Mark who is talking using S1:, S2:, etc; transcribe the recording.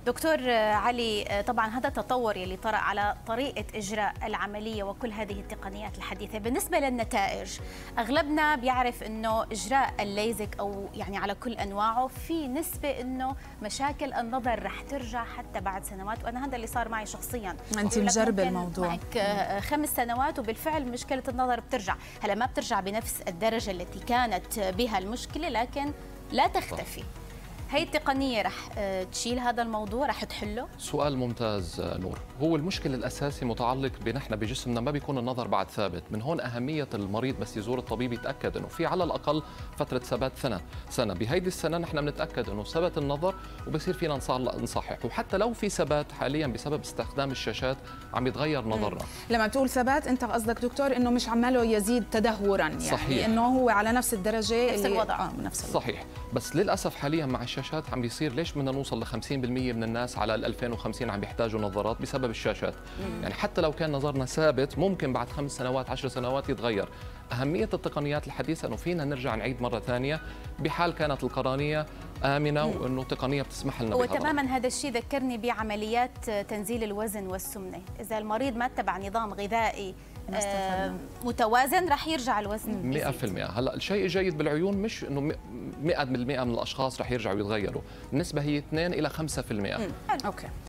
S1: دكتور علي، طبعا هذا التطور يلي طرأ على طريقة إجراء العملية وكل هذه التقنيات الحديثة. بالنسبة للنتائج، أغلبنا بيعرف أنه إجراء الليزك أو يعني على كل أنواعه في نسبة أنه مشاكل النظر رح ترجع حتى بعد سنوات، وأنا هذا اللي صار معي شخصيا.
S2: أنت مجربة الموضوع
S1: معك 5 سنوات وبالفعل مشكلة النظر بترجع. هلا ما بترجع بنفس الدرجة التي كانت بها المشكلة، لكن لا تختفي. هي التقنية رح تشيل هذا الموضوع، رح تحله؟
S3: سؤال ممتاز نور. هو المشكل الأساسي متعلق بنحن بجسمنا ما بيكون النظر بعد ثابت، من هون أهمية المريض بس يزور الطبيب يتأكد إنه في على الأقل فترة ثبات سنة. بهيدي السنة نحن بنتأكد إنه ثبت النظر وبصير فينا نصحح، وحتى لو في ثبات حاليا بسبب استخدام الشاشات عم يتغير نظرنا.
S2: لما بتقول ثبات أنت قصدك دكتور إنه مش عماله يزيد تدهورا، يعني
S3: صحيح.
S2: إنه هو على نفس الدرجة
S1: نفس الوضع.
S2: نفس الوضع.
S3: صحيح، بس للأسف حاليا مع الشاشات عم بيصير ليش بدنا نوصل ل 50% من الناس على ال 2050 عم بيحتاجوا نظارات بسبب الشاشات. يعني حتى لو كان نظرنا ثابت ممكن بعد 5 سنوات 10 سنوات يتغير. أهمية التقنيات الحديثة أنه فينا نرجع نعيد مرة ثانية بحال كانت القرنية آمنة وأنه تقنية بتسمح لنا بهذا.
S1: وتماما هذا الشيء ذكرني بعمليات تنزيل الوزن والسمنة. إذا المريض ما اتبع نظام غذائي متوازن رح يرجع الوزن
S3: 100%. هلا الشيء الجيد بالعيون مش انه 100% من الاشخاص رح يرجعوا يتغيروا، النسبه هي 2 إلى 5%.
S2: اوكي.